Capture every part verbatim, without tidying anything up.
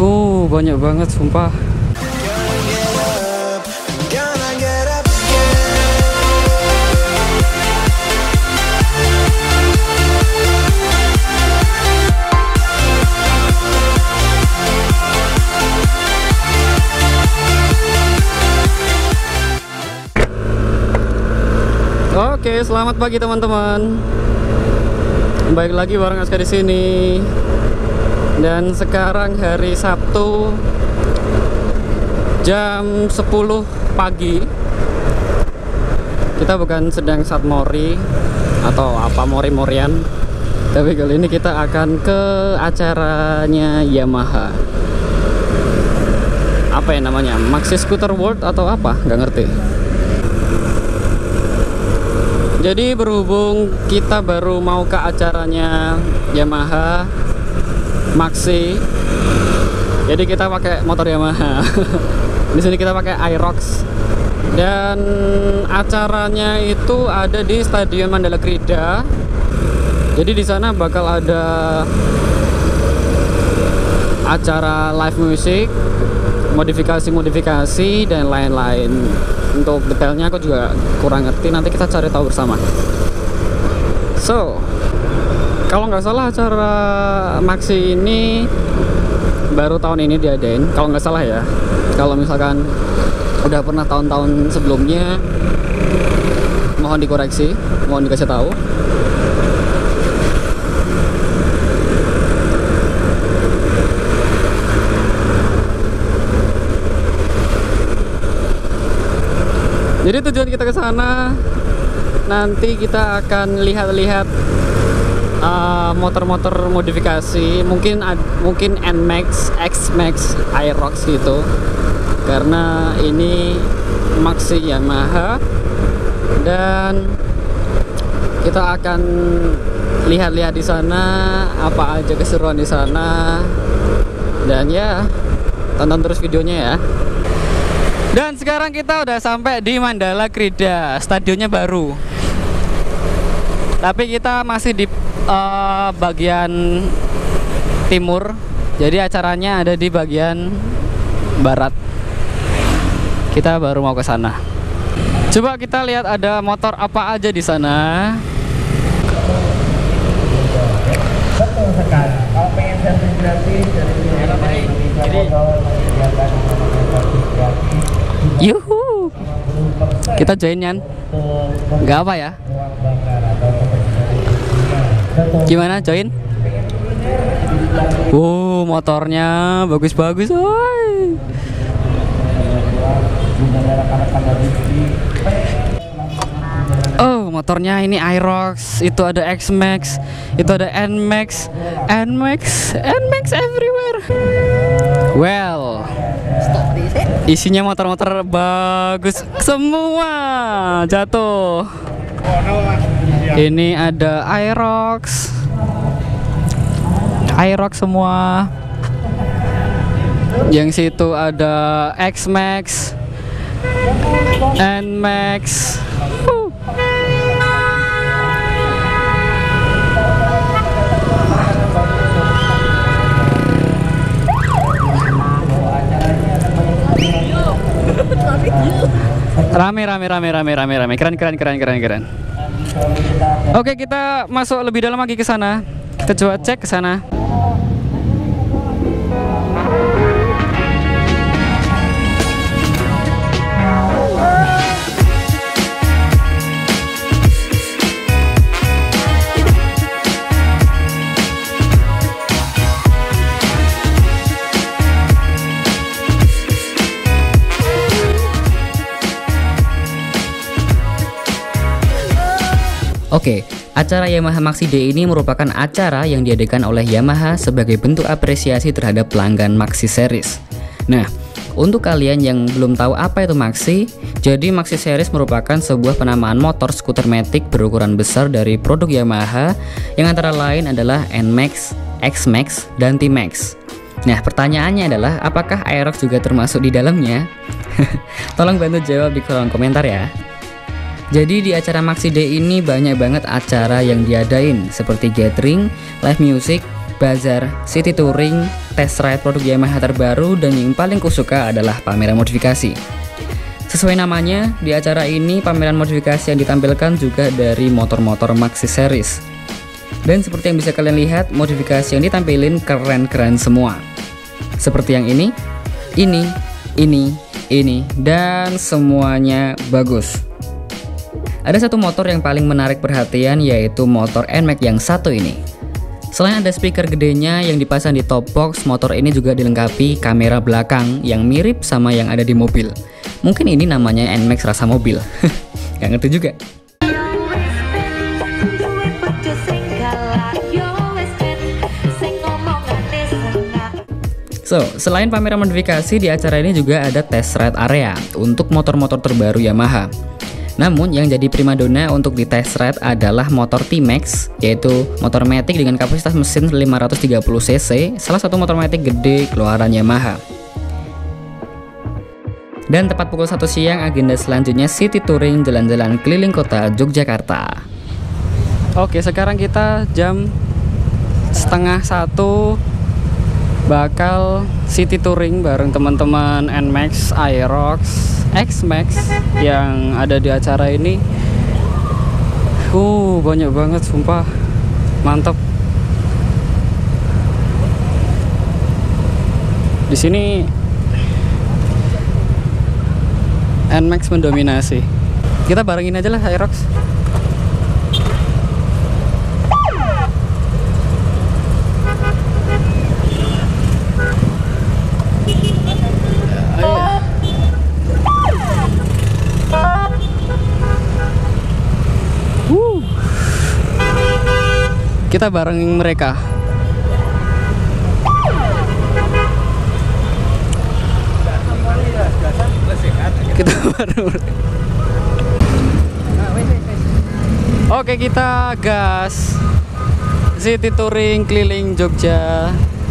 Uh, banyak banget sumpah. Oke, selamat pagi teman-teman. Baik lagi bareng Aska di sini. Dan sekarang hari Sabtu jam sepuluh pagi. Kita bukan sedang satmori atau apa mori-morian, tapi kali ini kita akan ke acaranya Yamaha. Apa ya namanya? Maxi Scooter World atau apa? Nggak ngerti. Jadi berhubung kita baru mau ke acaranya Yamaha Maxi, jadi kita pakai motor Yamaha. Di sini kita pakai Aerox. Dan acaranya itu ada di Stadion Mandala Krida. Jadi di sana bakal ada acara live music, modifikasi-modifikasi dan lain-lain. Untuk detailnya aku juga kurang ngerti, nanti kita cari tahu bersama. So, kalau nggak salah acara Maxi ini baru tahun ini diadain, kalau nggak salah ya. Kalau misalkan udah pernah tahun-tahun sebelumnya, mohon dikoreksi, mohon dikasih tahu. Jadi tujuan kita ke sana nanti kita akan lihat-lihat motor-motor uh, modifikasi, mungkin mungkin N Max, X Max, Aerox gitu. Karena ini Maxi Yamaha dan kita akan lihat-lihat di sana apa aja keseruan di sana. Dan ya, tonton terus videonya ya. Dan sekarang kita udah sampai di Mandala Krida, stadionnya baru. Tapi kita masih di uh, bagian timur, jadi acaranya ada di bagian barat. Kita baru mau ke sana. Coba kita lihat ada motor apa aja di sana. Betul sekali. Kalau pengen servis gratis dari sini, yuhu, kita join Yan. Nggak apa ya? Gimana join? Wow, motornya bagus-bagus, woy. Oh, motornya ini Aerox, itu ada X Max, itu ada N Max, N Max, N Max everywhere. Well, isinya motor-motor bagus semua. Jatuh. Ini ada Aerox, Aerox semua. Yang situ ada X Max, N Max. uh. Rame rame rame rame rame rame keren keren keren keren keren. Oke, kita masuk lebih dalam lagi ke sana. Kita coba cek ke sana. Oke, acara Yamaha Maxi Day ini merupakan acara yang diadakan oleh Yamaha sebagai bentuk apresiasi terhadap pelanggan Maxi Series. Nah, untuk kalian yang belum tahu apa itu Maxi, jadi Maxi Series merupakan sebuah penamaan motor skuter matic berukuran besar dari produk Yamaha yang antara lain adalah N Max, X Max, dan T Max. Nah, pertanyaannya adalah apakah Aerox juga termasuk di dalamnya? Tolong bantu jawab di kolom komentar ya. Jadi di acara Maxi Day ini banyak banget acara yang diadain seperti gathering, live music, bazar, city touring, test ride produk Yamaha terbaru, dan yang paling kusuka adalah pameran modifikasi. Sesuai namanya, di acara ini pameran modifikasi yang ditampilkan juga dari motor-motor Maxi Series. Dan seperti yang bisa kalian lihat, modifikasi yang ditampilin keren-keren semua. Seperti yang ini, ini, ini, ini, dan semuanya bagus. Ada satu motor yang paling menarik perhatian, yaitu motor N MAX yang satu ini. Selain ada speaker gedenya yang dipasang di top box, motor ini juga dilengkapi kamera belakang yang mirip sama yang ada di mobil. Mungkin ini namanya N MAX rasa mobil. Gak ngerti juga. So, selain pameran modifikasi, di acara ini juga ada test ride area untuk motor-motor terbaru Yamaha. Namun yang jadi primadona untuk di test ride adalah motor T-Max, yaitu motor matic dengan kapasitas mesin lima ratus tiga puluh cc, salah satu motor matic gede keluaran Yamaha. Dan tepat pukul satu siang, agenda selanjutnya city touring jalan-jalan keliling kota Yogyakarta. Oke, sekarang kita jam setengah satu bakal city touring bareng teman-teman N MAX, Aerox, X MAX yang ada di acara ini. Uh, banyak banget, sumpah, mantap. Di sini N MAX mendominasi. Kita barengin aja lah Aerox. Kita bareng mereka. Kita bareng. Oke, kita gas city touring keliling Jogja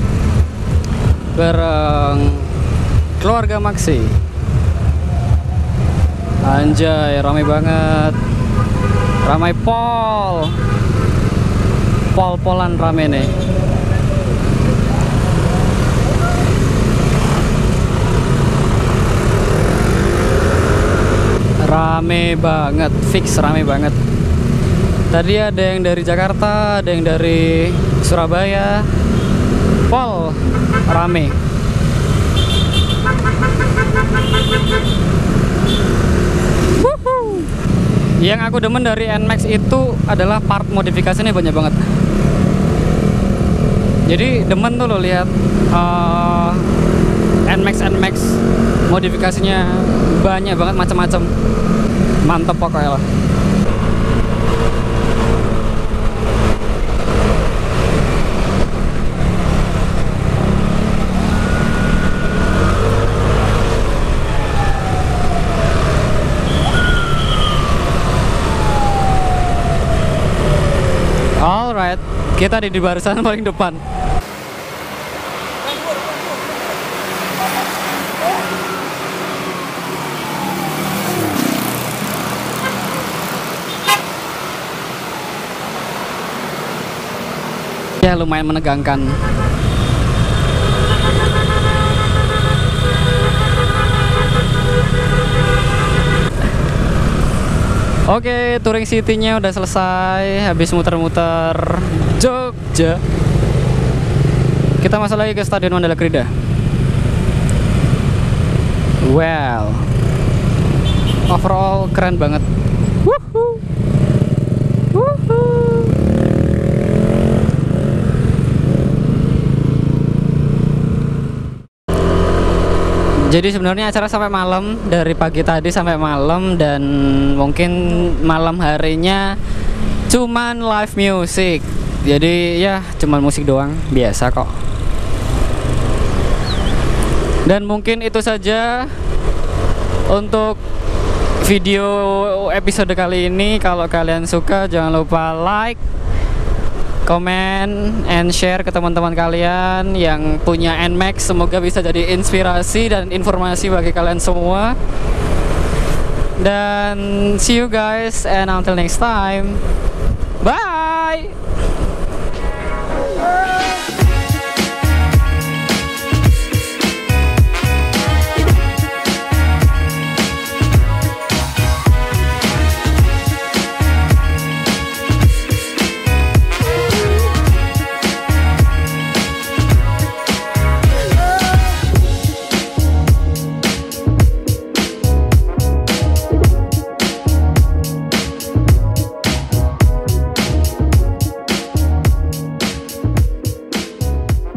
bareng keluarga Maxi. Anjay, ramai banget. Ramai pol. Pol-polan rame nih. Rame banget, fix rame banget. Tadi ada yang dari Jakarta, ada yang dari Surabaya. Pol rame. Woohoo. Yang aku demen dari N MAX itu adalah part modifikasinya banyak banget. Jadi demen tuh lo lihat uh, N MAX N MAX modifikasinya banyak banget, macam-macam. Mantep pokoknya lah. Alright, kita di barisan paling depan. Ya, lumayan menegangkan. Oke, touring city-nya udah selesai. Habis muter-muter Jogja, kita masuk lagi ke Stadion Mandala Krida. Well, overall keren banget. Woohoo. Woohoo. Jadi sebenarnya acara sampai malam, dari pagi tadi sampai malam, dan mungkin malam harinya cuman live music. Jadi ya cuman musik doang, biasa kok. Dan mungkin itu saja untuk video episode kali ini. Kalau kalian suka, jangan lupa like, komen, and share ke teman-teman kalian yang punya N MAX. Semoga bisa jadi inspirasi dan informasi bagi kalian semua. Dan see you guys, and until next time, bye.